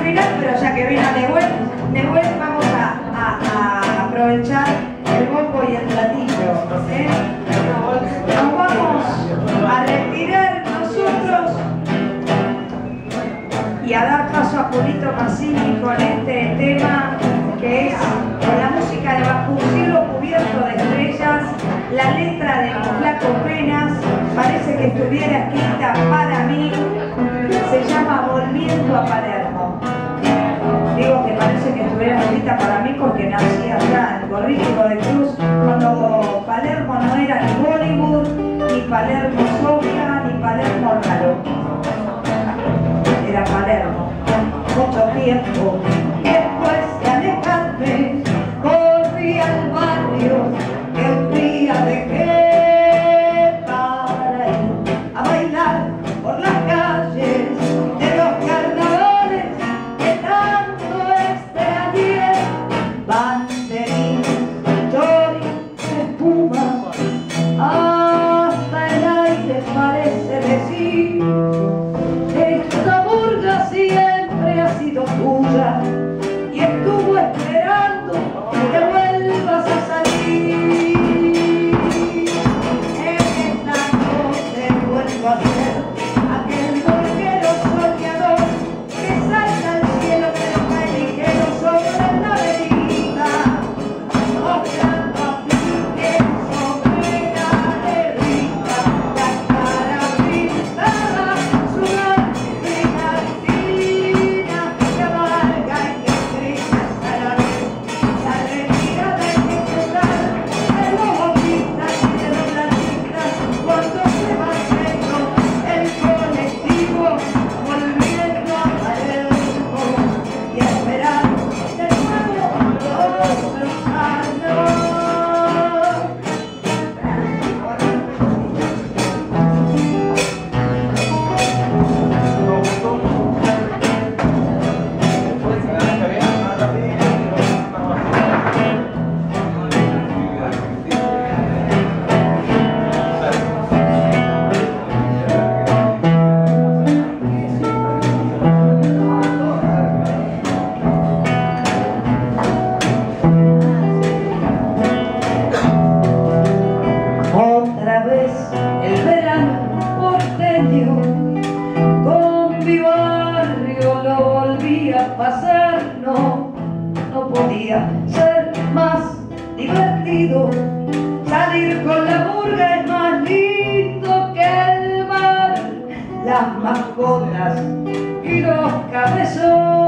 final, pero ya que vino Nehuen, vamos a aprovechar el bombo y el platillo. Nos vamos a retirar nosotros y a dar paso a Julito Massini con este tema que es con la música de Bajo un cielo cubierto de estrellas, la letra de Los Flacos Penas, parece que estuviera escrita para mí, se llama Volviendo a Palermo. Digo que parece que estuviera escrita para mí porque nací allá en Corrígimo de Cruz, cuando Palermo no era ni Bollywood, ni Palermo Sofía, ni Palermo Raro. Era Palermo, mucho tiempo. Después de alejarme, volví al barrio que un día dejé para ir a bailar por las calles de los carnavales que tanto extrañé. Banderín, chori, espuma, hasta el aire parece decir: esta burga siempre ha sido tuya y estuvo esperando que vuelvas a salir. En esta noche vuelvo a ser aquel burguero soñador que salta al cielo pero cae ligero sobre la avenida, mostrando a pique sobre la negrita, la cara pintada, sudante y martina, que amarga y que triste hasta la vez. La retirada hay que tocar de los bombistas y de los latistas cuando se va haciendo el colectivo, volviendo a Palermo y a esperar de nuevo otro carnaval. Otra vez el verano porteño, con mi barrio lo volví a pasar. No podía ser más divertido, salir con la burga es más lindo que el mar, las mascotas y los cabezones.